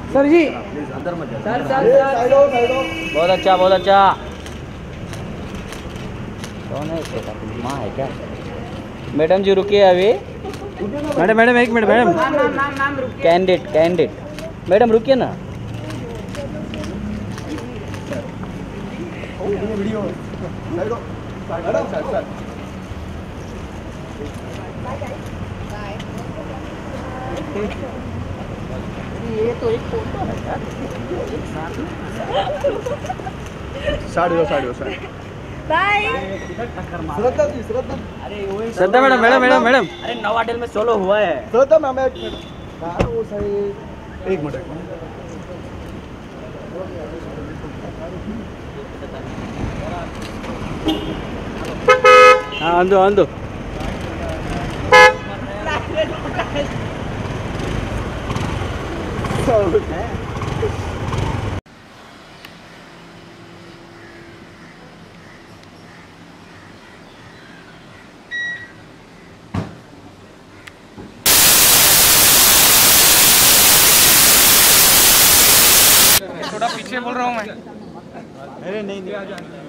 Sir जी अंदर मत जा। सर सर सर बहुत अच्छा बहुत अच्छा। कौन है इसके साथ? माँ है क्या? मैडम जी रुकिए अभी। मैडम मैडम एक minute madam. Candidate candidate madam रुकिए ना। ये तो एक फोटो है यार। साड़ी बाय। Shraddha madam madam madam madam. अरे नवाटेल में सोलो हुआ है। श्रद्धा मैम एक मिनट। वो सही एक मिनट। हाँ अंदो अंदो। थोड़ा पीछे बोल रहा हूँ मैं। अरे नहीं नहीं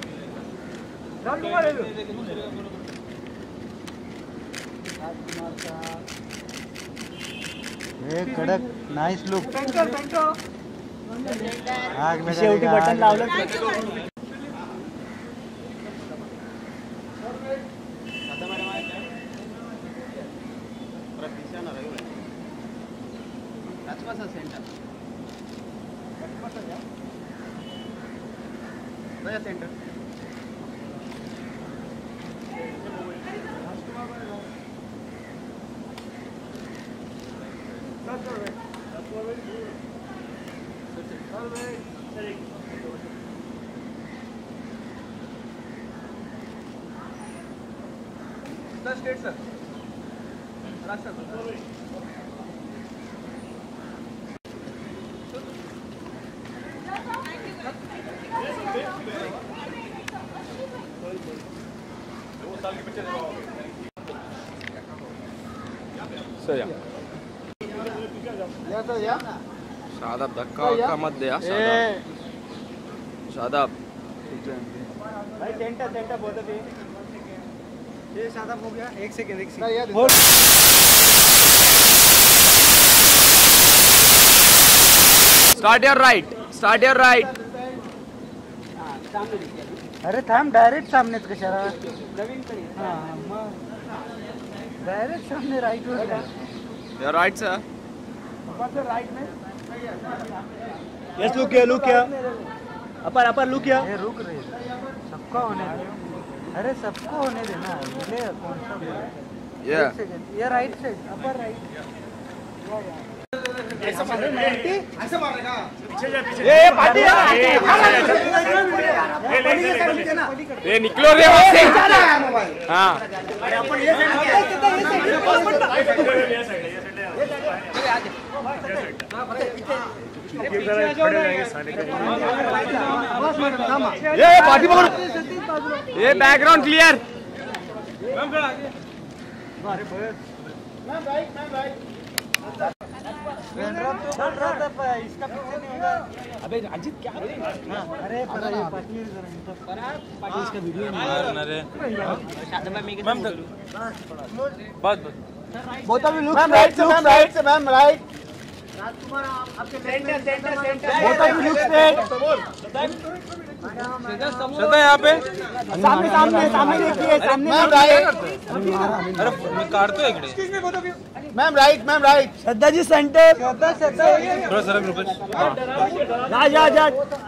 कड़क नाइस लुक। आग में शेवटी बटन लावलं। शादाब धक्का मत दे। शादाब भाई टेंटा बहुत है। ये शादाब हो गया। एक सेकंड स्टार्ट योर राइट। अरे थांब डायरेक्ट सामनेच कशाला? हां मग डायरेक्ट सामने राइट वर योर राइट सर। राइट में यस लुक क्या अपर लुक क्या। ये रुक रहे सबका होने दे। अरे सबको होने देना। मिले कौन सा बोले? या ये राइट से अपर राइट। ऐसा मारने का पीछे जा पीछे। ये पार्टी ये निकलो रे वहां से। हां अपन ये पार्टी पकड़ो। ये बैकग्राउंड क्लियर। इसका पीछे नहीं होगा। अबे अजीत क्या? अरे इसका video both of you look right से ma'am right. Both of you look straight. Shraddha यहाँ पे सामने देखिए सामने। Ma'am right. अरे मी काढतो इकडे। Ma'am right. Shraddha ji centre. थोड़ा सरक रुको। जा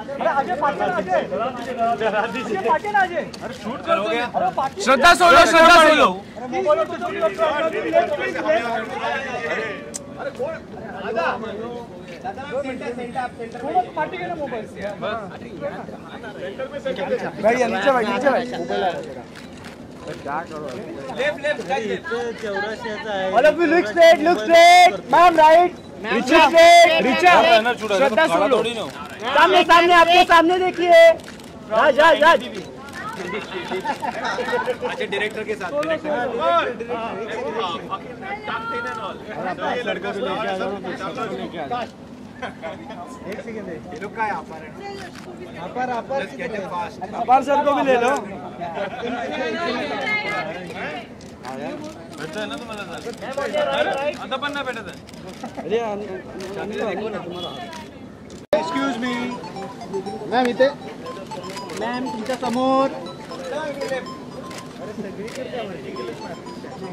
अरे शूट कर दो। श्रद्धा सोलो। भाई नीचे भाई All of you look straight. Ma'am right. Richa. Shraddha solo. सामने आपके सामने देखिए। राज। अच्छा डायरेक्टर के साथ। लड़का भी लेके आ जाओ। एक सेकंड ये लोग काय अपार है अपार अपार सर को भी ले लो. भेटतंय ना तुम्हाला सर? आता पण नाही भेटत आहे. एक्सक्यूज मी मॅम इथे मॅम तुमच्या समोर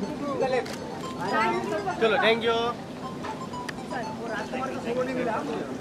चलो थँक्यू.